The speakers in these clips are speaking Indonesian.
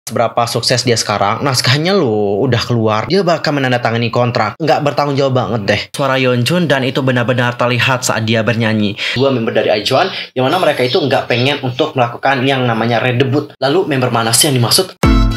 Seberapa sukses dia sekarang, naskahnya lo udah keluar, dia bakal menandatangani kontrak. Nggak bertanggung jawab banget deh. Suara Yeonjun dan itu benar-benar terlihat saat dia bernyanyi. Dua member dari IZ*ONE, yang mana mereka itu nggak pengen untuk melakukan yang namanya redebut. Lalu member mana sih yang dimaksud?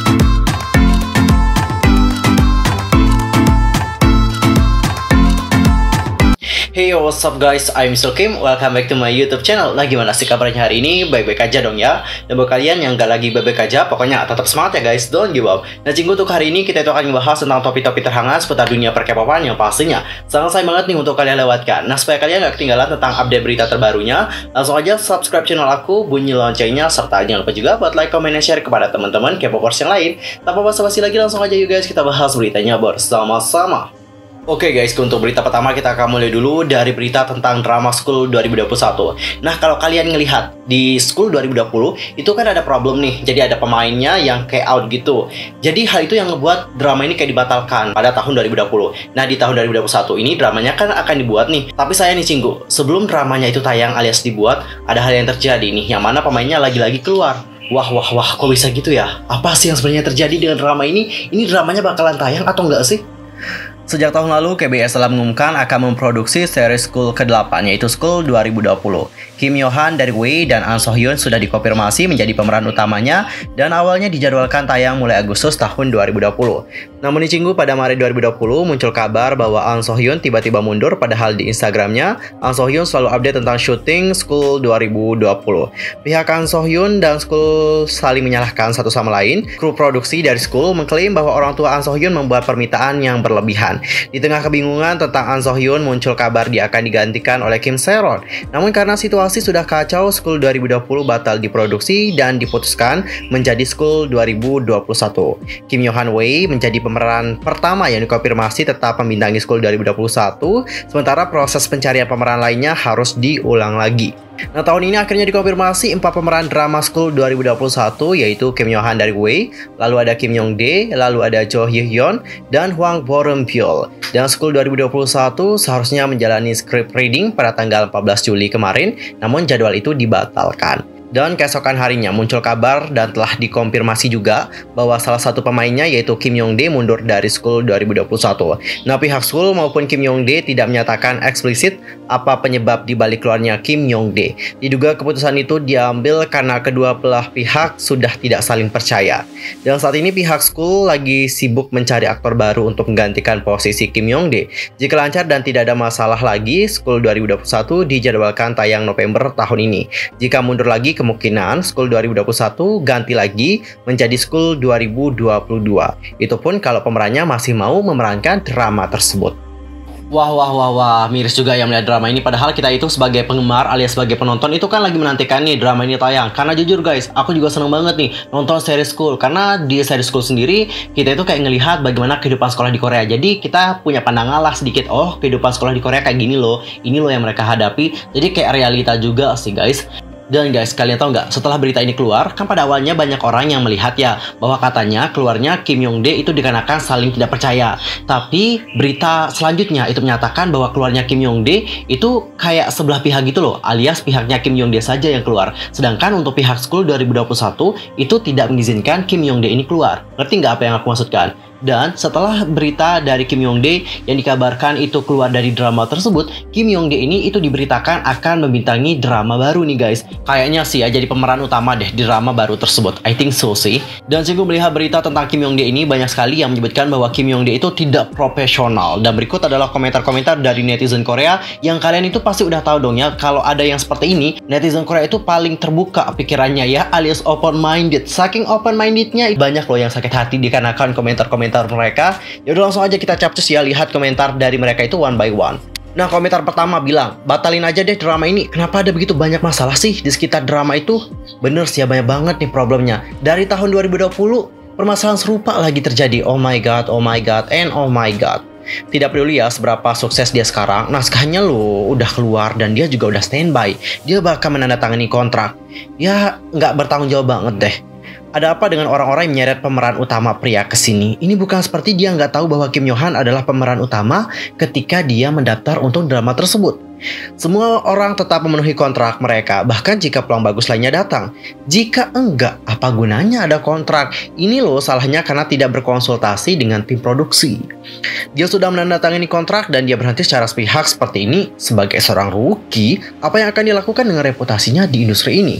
Hey, what's up guys, I'm Mr. Kim, welcome back to my YouTube channel. Nah, gimana sih kabarnya hari ini? Baik-baik aja dong ya. Dan buat kalian yang gak lagi baik-baik aja, pokoknya tetap semangat ya guys, don't give up. Nah, cinggu untuk hari ini kita itu akan membahas tentang topik-topik terhangat seputar dunia per-K-popan yang pastinya sangat sayang banget nih untuk kalian lewatkan. Nah, supaya kalian gak ketinggalan tentang update berita terbarunya, langsung aja subscribe channel aku, bunyi loncengnya, serta jangan lupa juga buat like, comment, dan share kepada teman-teman K-popers yang lain. Tanpa basa-basi lagi, langsung aja yuk guys, kita bahas beritanya bersama-sama. Oke guys, untuk berita pertama kita akan mulai dulu dari berita tentang drama School 2021. Nah, kalau kalian ngelihat di School 2020 itu kan ada problem nih. Jadi ada pemainnya yang kayak out gitu. Jadi hal itu yang ngebuat drama ini kayak dibatalkan pada tahun 2020. Nah, di tahun 2021 ini dramanya kan akan dibuat nih. Tapi saya nih cinggu, sebelum dramanya itu tayang alias dibuat, ada hal yang terjadi nih, yang mana pemainnya lagi-lagi keluar. Wah, kok bisa gitu ya? Apa sih yang sebenarnya terjadi dengan drama ini? Ini dramanya bakalan tayang atau enggak sih? Sejak tahun lalu, KBS telah mengumumkan akan memproduksi seri School ke-8, yaitu School 2020. Kim Yo-han dari Wei dan An So-hyun sudah dikonfirmasi menjadi pemeran utamanya dan awalnya dijadwalkan tayang mulai Agustus tahun 2020. Namun di Cinggu pada Maret 2020 muncul kabar bahwa An So-hyun tiba-tiba mundur, padahal di Instagramnya, An So-hyun selalu update tentang syuting School 2020. Pihak An So-hyun dan School saling menyalahkan satu sama lain. Kru produksi dari School mengklaim bahwa orang tua An So-hyun membuat permintaan yang berlebihan. Di tengah kebingungan tentang An So-hyun, muncul kabar dia akan digantikan oleh Kim Se-ron. Namun karena situasi sudah kacau, School 2020 batal diproduksi dan diputuskan menjadi School 2021. Kim Yo-han Wei menjadi pemeran pertama yang dikonfirmasi tetap membintangi School 2021, sementara proses pencarian pemeran lainnya harus diulang lagi. Nah, tahun ini akhirnya dikonfirmasi 4 pemeran drama School 2021, yaitu Kim Yo-han dari Wei, lalu ada Kim Young-dae, lalu ada Jo Hye-hyun, dan Hwang Bo-reum-pyeol. Dan School 2021 seharusnya menjalani script reading pada tanggal 14 Juli kemarin, namun jadwal itu dibatalkan. Dan keesokan harinya muncul kabar dan telah dikonfirmasi juga bahwa salah satu pemainnya yaitu Kim Young-dae mundur dari School 2021. Nah, pihak School maupun Kim Young-dae tidak menyatakan eksplisit apa penyebab dibalik keluarnya Kim Young-dae. Diduga keputusan itu diambil karena kedua belah pihak sudah tidak saling percaya. Dan saat ini pihak School lagi sibuk mencari aktor baru untuk menggantikan posisi Kim Young-dae. Jika lancar dan tidak ada masalah lagi, School 2021 dijadwalkan tayang November tahun ini. Jika mundur lagi, kemungkinan School 2021 ganti lagi menjadi School 2022. Itu pun kalau pemerannya masih mau memerankan drama tersebut. Wah, miris juga yang melihat drama ini. Padahal kita itu sebagai penggemar alias sebagai penonton itu kan lagi menantikan nih drama ini tayang. Karena jujur guys, aku juga seneng banget nih nonton seri School. Karena di seri School sendiri, kita itu kayak ngelihat bagaimana kehidupan sekolah di Korea. Jadi kita punya pandangan lah sedikit, oh kehidupan sekolah di Korea kayak gini loh. Ini loh yang mereka hadapi. Jadi kayak realita juga sih guys. Dan guys, kalian tahu nggak, setelah berita ini keluar, kan pada awalnya banyak orang yang melihat ya, bahwa katanya keluarnya Kim Young-dae itu dikarenakan saling tidak percaya. Tapi berita selanjutnya itu menyatakan bahwa keluarnya Kim Young-dae itu kayak sebelah pihak gitu loh, alias pihaknya Kim Young-dae saja yang keluar. Sedangkan untuk pihak School 2021 itu tidak mengizinkan Kim Young-dae ini keluar. Ngerti nggak apa yang aku maksudkan? Dan setelah berita dari Kim Young-dae yang dikabarkan itu keluar dari drama tersebut, Kim Young-dae ini itu diberitakan akan membintangi drama baru nih guys. Kayaknya sih ya jadi pemeran utama deh di drama baru tersebut. I think so sih. Dan singgung melihat berita tentang Kim Young-dae ini, banyak sekali yang menyebutkan bahwa Kim Young-dae itu tidak profesional. Dan berikut adalah komentar-komentar dari netizen Korea yang kalian itu pasti udah tahu dong ya, kalau ada yang seperti ini, netizen Korea itu paling terbuka pikirannya ya, alias open-minded. Saking open-mindednya, banyak loh yang sakit hati dikarenakan komentar-komentar mereka. Yaudah langsung aja kita capcus ya, lihat komentar dari mereka itu one by one. Nah, komentar pertama bilang, batalin aja deh drama ini. Kenapa ada begitu banyak masalah sih di sekitar drama itu? Bener sih ya, banyak banget nih problemnya. Dari tahun 2020, permasalahan serupa lagi terjadi. Oh my god, and oh my god. Tidak peduli ya seberapa sukses dia sekarang, naskahnya lo udah keluar dan dia juga udah standby. Dia bakal menandatangani kontrak. Ya, nggak bertanggung jawab banget deh. Ada apa dengan orang-orang yang menyeret pemeran utama pria ke sini? Ini bukan seperti dia nggak tahu bahwa Kim Yo Han adalah pemeran utama ketika dia mendaftar untuk drama tersebut. Semua orang tetap memenuhi kontrak mereka, bahkan jika peluang bagus lainnya datang. Jika enggak, apa gunanya ada kontrak? Ini loh salahnya karena tidak berkonsultasi dengan tim produksi. Dia sudah menandatangani kontrak dan dia berhenti secara sepihak seperti ini. Sebagai seorang rookie, apa yang akan dilakukan dengan reputasinya di industri ini?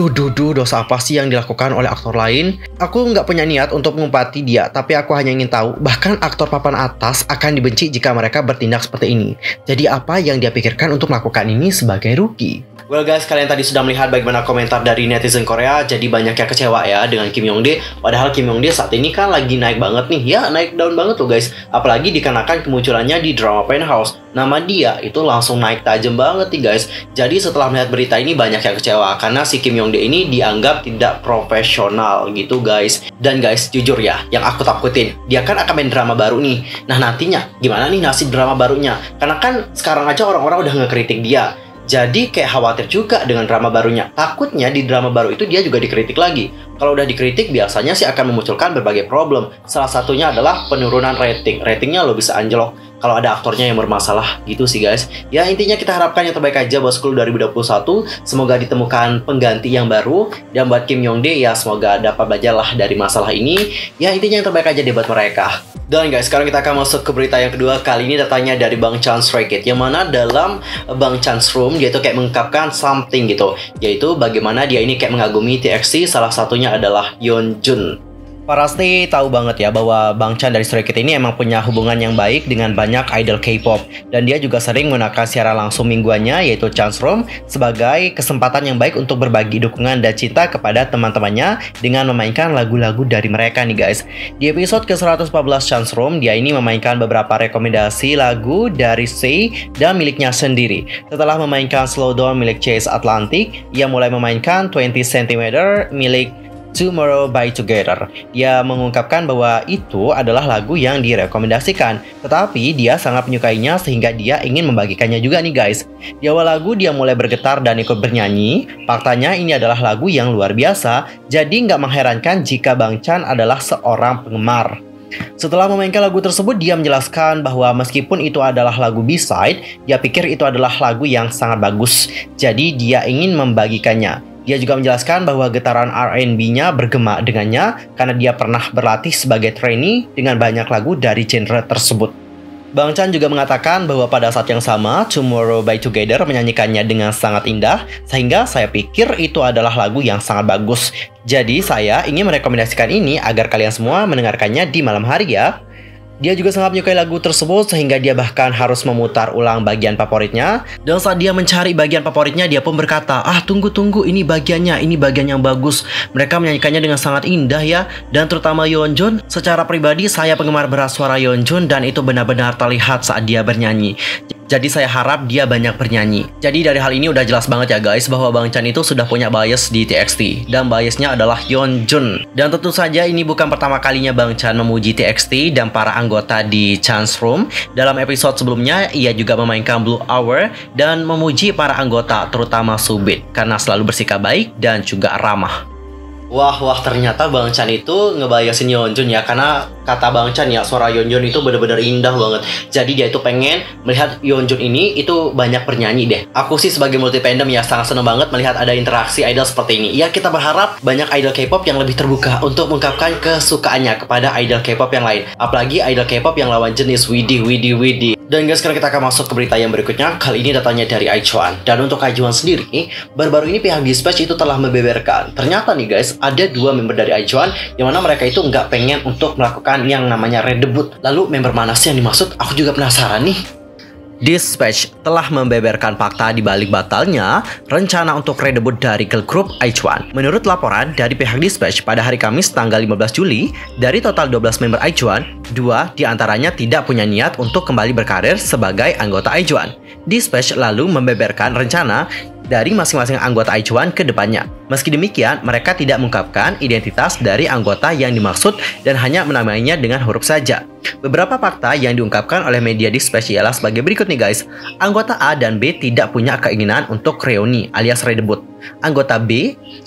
Dosa apa sih yang dilakukan oleh aktor lain? Aku nggak punya niat untuk mengumpati dia, tapi aku hanya ingin tahu, bahkan aktor papan atas akan dibenci jika mereka bertindak seperti ini. Jadi apa yang dia pikirkan untuk melakukan ini sebagai rookie? Well guys, kalian tadi sudah melihat bagaimana komentar dari netizen Korea. Jadi banyak yang kecewa ya dengan Kim Yong-dae. Padahal Kim Yong-dae saat ini kan lagi naik banget nih. Ya, naik daun banget loh guys. Apalagi dikarenakan kemunculannya di drama Penthouse. Nama dia itu langsung naik tajam banget nih guys. Jadi setelah melihat berita ini banyak yang kecewa karena si Kim Yong-dae ini dianggap tidak profesional gitu guys. Dan guys, jujur ya, yang aku takutin, dia kan akan main drama baru nih. Nah nantinya, gimana nih nasib drama barunya? Karena kan sekarang aja orang-orang udah ngekritik dia. Jadi kayak khawatir juga dengan drama barunya. Takutnya di drama baru itu dia juga dikritik lagi. Kalau udah dikritik biasanya sih akan memunculkan berbagai problem. Salah satunya adalah penurunan rating. Ratingnya lo bisa anjlok kalau ada aktornya yang bermasalah gitu sih guys. Ya intinya kita harapkan yang terbaik aja buat School 2021. Semoga ditemukan pengganti yang baru. Dan buat Kim Yong-dae ya semoga dapat belajarlah dari masalah ini. Ya intinya yang terbaik aja deh buat mereka. Dan guys, sekarang kita akan masuk ke berita yang kedua. Kali ini datanya dari Bang Chan Stray Kids, yang mana dalam Bang Chan's Room dia itu kayak mengungkapkan something gitu, yaitu bagaimana dia ini kayak mengagumi TXT, salah satunya adalah Yeonjun. Pasti tahu banget ya bahwa Bang Chan dari Stray Kids ini emang punya hubungan yang baik dengan banyak idol K-pop. Dan dia juga sering menggunakan siaran langsung mingguannya yaitu Chan's Room sebagai kesempatan yang baik untuk berbagi dukungan dan cinta kepada teman-temannya dengan memainkan lagu-lagu dari mereka nih guys. Di episode ke-114 Chan's Room, dia ini memainkan beberapa rekomendasi lagu dari Say dan miliknya sendiri. Setelah memainkan Slow Down milik Chase Atlantic, ia mulai memainkan 20 cm milik Tomorrow by Together. Dia mengungkapkan bahwa itu adalah lagu yang direkomendasikan, tetapi dia sangat menyukainya sehingga dia ingin membagikannya juga nih guys. Di awal lagu dia mulai bergetar dan ikut bernyanyi. Faktanya ini adalah lagu yang luar biasa, jadi nggak mengherankan jika Bang Chan adalah seorang penggemar. Setelah memainkan lagu tersebut, dia menjelaskan bahwa meskipun itu adalah lagu B-side, dia pikir itu adalah lagu yang sangat bagus, jadi dia ingin membagikannya. Dia juga menjelaskan bahwa getaran R&B-nya bergema dengannya karena dia pernah berlatih sebagai trainee dengan banyak lagu dari genre tersebut. Bang Chan juga mengatakan bahwa pada saat yang sama, Tomorrow by Together menyanyikannya dengan sangat indah, sehingga saya pikir itu adalah lagu yang sangat bagus. Jadi saya ingin merekomendasikan ini agar kalian semua mendengarkannya di malam hari ya. Dia juga sangat menyukai lagu tersebut sehingga dia bahkan harus memutar ulang bagian favoritnya. Dan saat dia mencari bagian favoritnya, dia pun berkata, tunggu, ini bagiannya, ini bagian yang bagus. Mereka menyanyikannya dengan sangat indah ya. Dan terutama Yeonjun, secara pribadi saya penggemar berat suara Yeonjun dan itu benar-benar terlihat saat dia bernyanyi. Jadi saya harap dia banyak bernyanyi. Jadi dari hal ini udah jelas banget ya guys bahwa Bang Chan itu sudah punya bias di TXT. Dan biasnya adalah Yeonjun. Dan tentu saja ini bukan pertama kalinya Bang Chan memuji TXT dan para anggota di Chan's Room. Dalam episode sebelumnya ia juga memainkan Blue Hour dan memuji para anggota terutama Subit karena selalu bersikap baik dan juga ramah. Wah, ternyata Bang Chan itu ngebayasin Yeonjun ya. Karena kata Bang Chan ya, suara Yeonjun itu benar-benar indah banget. Jadi dia itu pengen melihat Yeonjun ini itu banyak bernyanyi deh. Aku sih sebagai multi fandom ya sangat seneng banget melihat ada interaksi idol seperti ini. Ya kita berharap banyak idol K-pop yang lebih terbuka untuk mengungkapkan kesukaannya kepada idol K-pop yang lain. Apalagi idol K-pop yang lawan jenis Widih. Dan guys, sekarang kita akan masuk ke berita yang berikutnya. Kali ini datanya dari IZ*ONE. Dan untuk IZ*ONE sendiri, baru-baru ini pihak Dispatch itu telah membeberkan. Ternyata nih guys, ada dua member dari IZ*ONE yang mana mereka itu nggak pengen untuk melakukan yang namanya redebut. Lalu member mana sih yang dimaksud? Aku juga penasaran nih. Dispatch telah membeberkan fakta di balik batalnya rencana untuk redebut dari girl group IZ*ONE. Menurut laporan dari pihak Dispatch pada hari Kamis tanggal 15 Juli, dari total 12 member IZ*ONE, 2 diantaranya tidak punya niat untuk kembali berkarir sebagai anggota IZ*ONE. Dispatch lalu membeberkan rencana dari masing-masing anggota IZ*ONE ke depannya. Meski demikian, mereka tidak mengungkapkan identitas dari anggota yang dimaksud dan hanya menamainya dengan huruf saja. Beberapa fakta yang diungkapkan oleh media Dispatch ialah sebagai berikut nih guys. Anggota A dan B tidak punya keinginan untuk reuni alias redebut. Anggota B, C,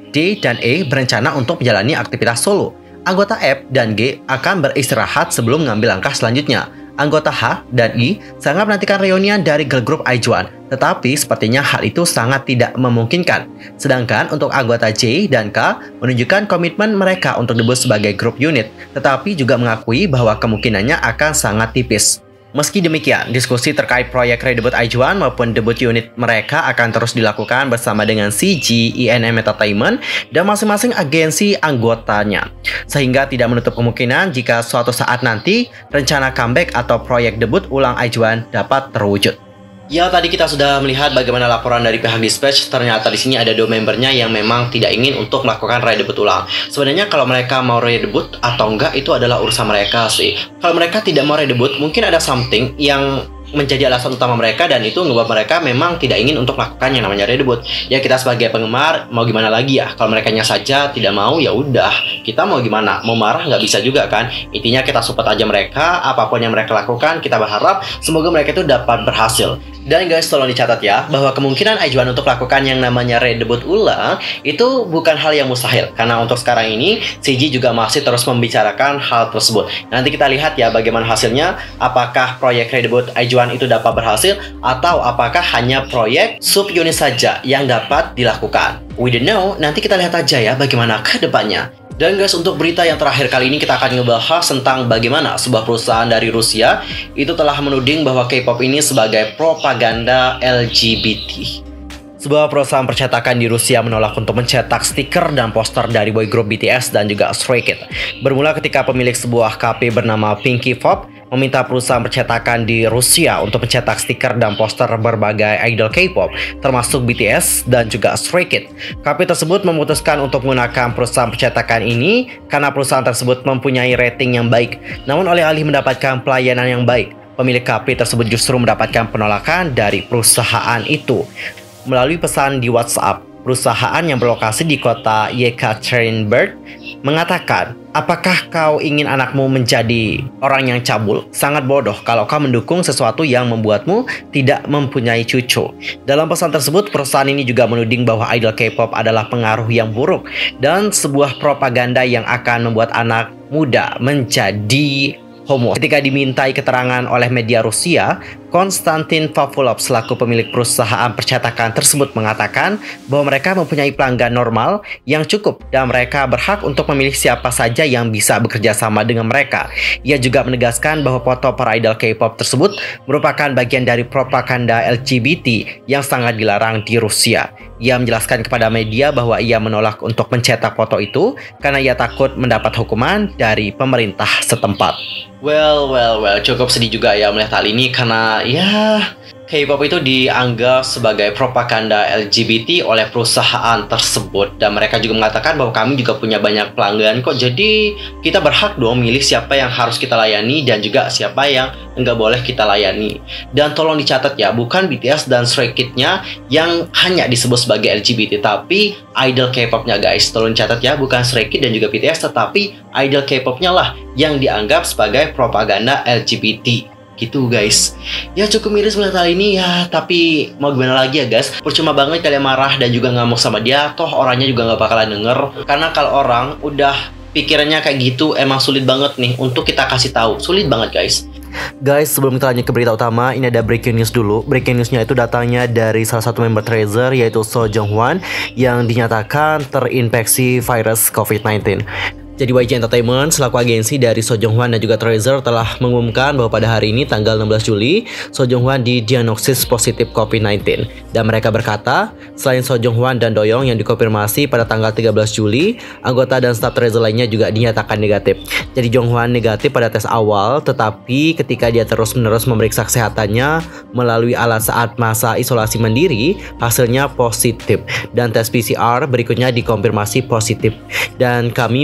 D dan E berencana untuk menjalani aktivitas solo. Anggota F dan G akan beristirahat sebelum mengambil langkah selanjutnya. Anggota H dan I sangat menantikan reunian dari girl group IZ*ONE, tetapi sepertinya hal itu sangat tidak memungkinkan. Sedangkan untuk anggota J dan K menunjukkan komitmen mereka untuk debut sebagai grup unit, tetapi juga mengakui bahwa kemungkinannya akan sangat tipis. Meski demikian, diskusi terkait proyek redebut IZ*ONE maupun debut unit mereka akan terus dilakukan bersama dengan CG, ENM Entertainment, dan masing-masing agensi anggotanya. Sehingga tidak menutup kemungkinan jika suatu saat nanti rencana comeback atau proyek debut ulang IZ*ONE dapat terwujud. Ya, tadi kita sudah melihat bagaimana laporan dari pihak Dispatch. Ternyata di sini ada 2 membernya yang memang tidak ingin untuk melakukan redebut ulang. Sebenarnya kalau mereka mau redebut atau enggak itu adalah urusan mereka sih. Kalau mereka tidak mau redebut, mungkin ada something yang menjadi alasan utama mereka dan itu membuat mereka memang tidak ingin untuk melakukan yang namanya redebut. Ya kita sebagai penggemar mau gimana lagi ya? Kalau merekanya saja tidak mau ya udah, kita mau gimana? Mau marah nggak bisa juga kan? Intinya kita support aja mereka, apapun yang mereka lakukan kita berharap semoga mereka itu dapat berhasil. Dan guys tolong dicatat ya bahwa kemungkinan IZ*ONE untuk melakukan yang namanya redebut ulang itu bukan hal yang mustahil, karena untuk sekarang ini CG juga masih terus membicarakan hal tersebut. Nanti kita lihat ya bagaimana hasilnya, apakah proyek redebut IZ*ONE itu dapat berhasil atau apakah hanya proyek subunit saja yang dapat dilakukan. We don't know, nanti kita lihat aja ya bagaimana ke depannya. Dan guys, untuk berita yang terakhir kali ini kita akan ngebahas tentang bagaimana sebuah perusahaan dari Rusia itu telah menuding bahwa K-pop ini sebagai propaganda LGBT. Sebuah perusahaan percetakan di Rusia menolak untuk mencetak stiker dan poster dari boy group BTS dan juga Stray Kids. Bermula ketika pemilik sebuah kafe bernama Pinky Pop meminta perusahaan percetakan di Rusia untuk mencetak stiker dan poster berbagai idol K-pop, termasuk BTS dan juga Stray Kids. Kafe tersebut memutuskan untuk menggunakan perusahaan percetakan ini karena perusahaan tersebut mempunyai rating yang baik. Namun alih-alih mendapatkan pelayanan yang baik, pemilik kafe tersebut justru mendapatkan penolakan dari perusahaan itu. Melalui pesan di WhatsApp, perusahaan yang berlokasi di kota Yekaterinburg mengatakan, apakah kau ingin anakmu menjadi orang yang cabul? Sangat bodoh kalau kau mendukung sesuatu yang membuatmu tidak mempunyai cucu. Dalam pesan tersebut, perusahaan ini juga menuding bahwa idol K-pop adalah pengaruh yang buruk dan sebuah propaganda yang akan membuat anak muda menjadi homo. Ketika dimintai keterangan oleh media Rusia, Konstantin Pavlov selaku pemilik perusahaan percetakan tersebut mengatakan bahwa mereka mempunyai pelanggan normal yang cukup dan mereka berhak untuk memilih siapa saja yang bisa bekerja sama dengan mereka. Ia juga menegaskan bahwa foto para idol K-pop tersebut merupakan bagian dari propaganda LGBT yang sangat dilarang di Rusia. Ia menjelaskan kepada media bahwa ia menolak untuk mencetak foto itu karena ia takut mendapat hukuman dari pemerintah setempat. Well, cukup sedih juga ya melihat hal ini karena ya K-pop itu dianggap sebagai propaganda LGBT oleh perusahaan tersebut. Dan mereka juga mengatakan bahwa kami juga punya banyak pelanggan kok. Jadi kita berhak dong milih siapa yang harus kita layani dan juga siapa yang nggak boleh kita layani. Dan tolong dicatat ya, bukan BTS dan Stray Kids-nya yang hanya disebut sebagai LGBT, tapi idol K-pop-nya guys. Tolong dicatat ya, bukan Stray Kids dan juga BTS, tetapi idol K-pop-nya lah yang dianggap sebagai propaganda LGBT. Gitu guys. Ya cukup miris melihat hal ini ya, tapi mau gimana lagi ya guys. Percuma banget kalian marah dan juga ngamuk sama dia, toh orangnya juga nggak bakalan denger. Karena kalau orang udah pikirannya kayak gitu emang sulit banget nih untuk kita kasih tahu. Sulit banget guys. Guys, sebelum kita lanjut ke berita utama, ini ada breaking news dulu. Breaking newsnya itu datangnya dari salah satu member Treasure, yaitu So Jong Hwan, yang dinyatakan terinfeksi virus COVID-19. Jadi YG Entertainment selaku agensi dari So Jong Hwan dan juga Treasure telah mengumumkan bahwa pada hari ini tanggal 16 Juli So Jong Hwan didiagnosis positif COVID-19. Dan mereka berkata, selain So Jong Hwan dan Doyoung yang dikonfirmasi pada tanggal 13 Juli, anggota dan staf Treasure lainnya juga dinyatakan negatif. Jadi Jong Hwan negatif pada tes awal, tetapi ketika dia terus-menerus memeriksa kesehatannya melalui alat saat masa isolasi mandiri, hasilnya positif. Dan tes PCR berikutnya dikonfirmasi positif. Dan kami mengutamakan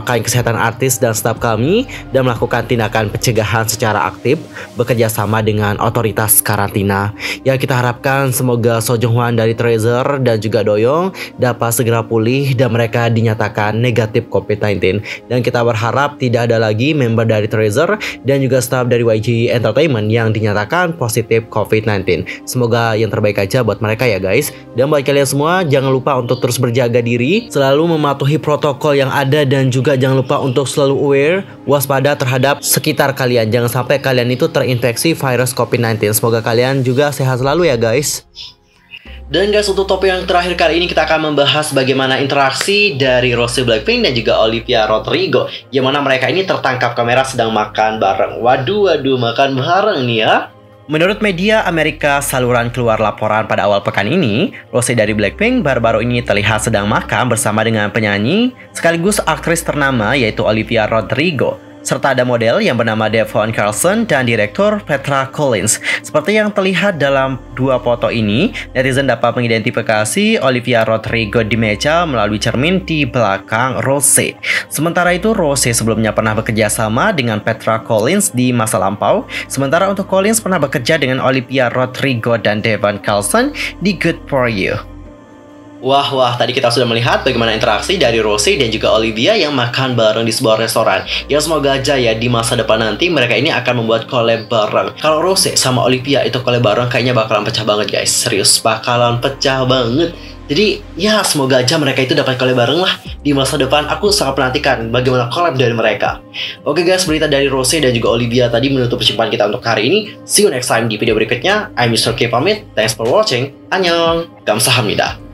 mengutamakan kesehatan artis dan staf kami dan melakukan tindakan pencegahan secara aktif bekerja sama dengan otoritas karantina. Ya, kita harapkan semoga Seo Jong Hwan dari Treasure dan juga Doyoung dapat segera pulih dan mereka dinyatakan negatif COVID-19. Dan kita berharap tidak ada lagi member dari Treasure dan juga staf dari YG Entertainment yang dinyatakan positif COVID-19. Semoga yang terbaik aja buat mereka ya guys. Dan buat kalian semua, jangan lupa untuk terus berjaga diri, selalu mematuhi protokol yang ada, dan juga jangan lupa untuk selalu aware, waspada terhadap sekitar kalian. Jangan sampai kalian itu terinfeksi virus COVID-19. Semoga kalian juga sehat selalu ya guys. Dan guys, untuk topik yang terakhir kali ini kita akan membahas bagaimana interaksi dari Rosé Blackpink dan juga Olivia Rodrigo, yang mana mereka ini tertangkap kamera sedang makan bareng. Waduh, makan bareng nih ya. Menurut media Amerika, saluran keluar laporan pada awal pekan ini, Rosé dari Blackpink baru-baru ini terlihat sedang makan bersama dengan penyanyi sekaligus aktris ternama yaitu Olivia Rodrigo, serta ada model yang bernama Devon Carlson dan direktur Petra Collins. Seperti yang terlihat dalam dua foto ini, netizen dapat mengidentifikasi Olivia Rodrigo di meja melalui cermin di belakang Rosé. Sementara itu, Rosé sebelumnya pernah bekerja sama dengan Petra Collins di masa lampau, sementara untuk Collins pernah bekerja dengan Olivia Rodrigo dan Devon Carlson di Good For You. Wah, tadi kita sudah melihat bagaimana interaksi dari Rosé dan juga Olivia yang makan bareng di sebuah restoran. Ya, semoga aja ya di masa depan nanti mereka ini akan membuat collab bareng. Kalau Rosé sama Olivia itu collab bareng kayaknya bakalan pecah banget guys. Serius, bakalan pecah banget. Jadi ya semoga aja mereka itu dapat collab bareng lah di masa depan. Aku sangat menantikan bagaimana collab dari mereka. Oke guys, berita dari Rosé dan juga Olivia tadi menutup perjumpaan kita untuk hari ini. See you next time di video berikutnya. I'm Mr. K pamit. Thanks for watching. Annyeong. Kamsahamnida.